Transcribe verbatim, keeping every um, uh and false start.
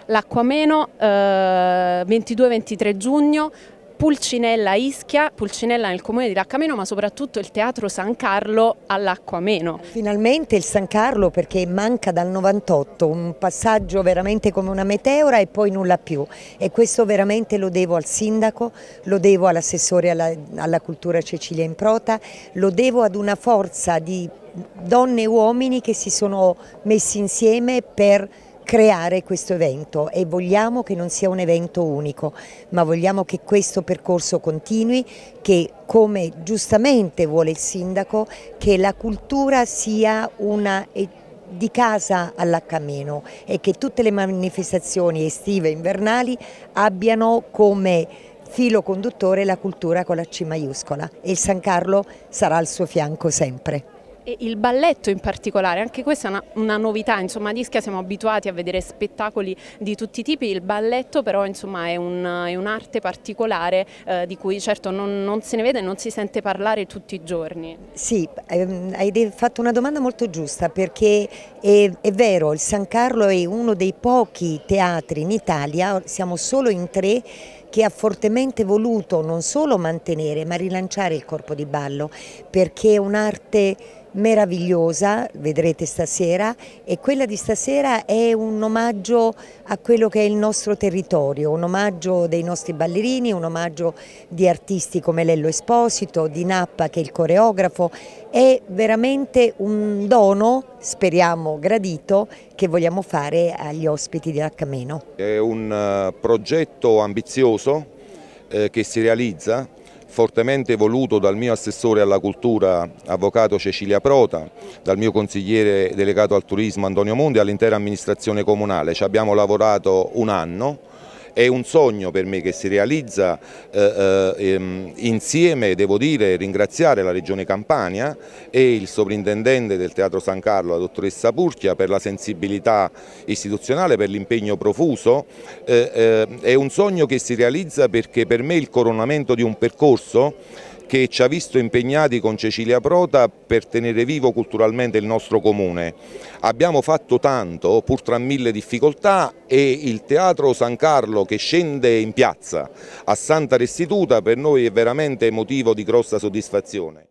l'Acquameno, eh, ventidue ventitré giugno, Pulcinella Ischia, Pulcinella nel comune di Laccameno, ma soprattutto il Teatro San Carlo all'Acquameno. Finalmente il San Carlo, perché manca dal novantotto, un passaggio veramente come una meteora e poi nulla più, e questo veramente lo devo al sindaco, lo devo all'assessore alla, alla cultura Cecilia Improta, lo devo ad una forza di donne e uomini che si sono messi insieme per creare questo evento, e vogliamo che non sia un evento unico, ma vogliamo che questo percorso continui, che, come giustamente vuole il sindaco, che la cultura sia una di casa all'Accameno e che tutte le manifestazioni estive e invernali abbiano come filo conduttore la cultura con la C maiuscola, e il San Carlo sarà al suo fianco sempre. E il balletto in particolare, anche questa è una, una novità, insomma ad Ischia siamo abituati a vedere spettacoli di tutti i tipi, il balletto però insomma è un'arte un particolare eh, di cui certo non, non se ne vede e non si sente parlare tutti i giorni. Sì, ehm, hai fatto una domanda molto giusta, perché è, è vero, il San Carlo è uno dei pochi teatri in Italia, siamo solo in tre, che ha fortemente voluto non solo mantenere ma rilanciare il corpo di ballo, perché è un'arte meravigliosa, vedrete stasera, e quella di stasera è un omaggio a quello che è il nostro territorio, un omaggio dei nostri ballerini, un omaggio di artisti come Lello Esposito, di Nappa che è il coreografo. È veramente un dono, speriamo gradito, che vogliamo fare agli ospiti di Laccameno. È un progetto ambizioso eh, che si realizza, fortemente voluto dal mio assessore alla cultura, avvocato Cecilia Prota, dal mio consigliere delegato al turismo Antonio Monti e all'intera amministrazione comunale. Ci abbiamo lavorato un anno. È un sogno per me che si realizza eh, eh, insieme, devo dire, ringraziare la Regione Campania e il sovrintendente del Teatro San Carlo, la dottoressa Purchia, per la sensibilità istituzionale, per l'impegno profuso. Eh, eh, è un sogno che si realizza perché per me è il coronamento di un percorso che ci ha visto impegnati con Cecilia Prota per tenere vivo culturalmente il nostro comune. Abbiamo fatto tanto, pur tra mille difficoltà, e il Teatro San Carlo che scende in piazza a Santa Restituta per noi è veramente motivo di grossa soddisfazione.